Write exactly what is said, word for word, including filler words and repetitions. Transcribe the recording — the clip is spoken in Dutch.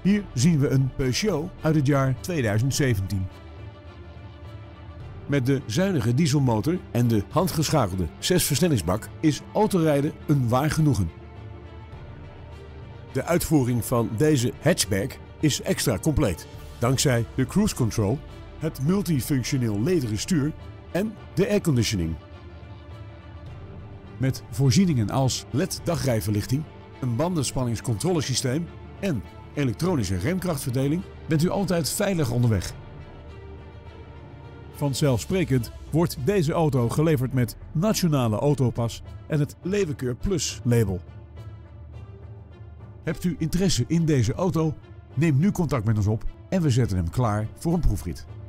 Hier zien we een Peugeot uit het jaar tweeduizend zeventien. Met de zuinige dieselmotor en de handgeschakelde zesversnellingsbak is autorijden een waar genoegen. De uitvoering van deze hatchback is extra compleet, dankzij de cruise control, het multifunctioneel lederen stuur en de airconditioning. Met voorzieningen als L E D-dagrijverlichting, een bandenspanningscontrolesysteem en elektronische remkrachtverdeling bent u altijd veilig onderweg. Vanzelfsprekend wordt deze auto geleverd met Nationale Autopas en het Levenkeur Plus label. Hebt u interesse in deze auto? Neem nu contact met ons op en we zetten hem klaar voor een proefrit.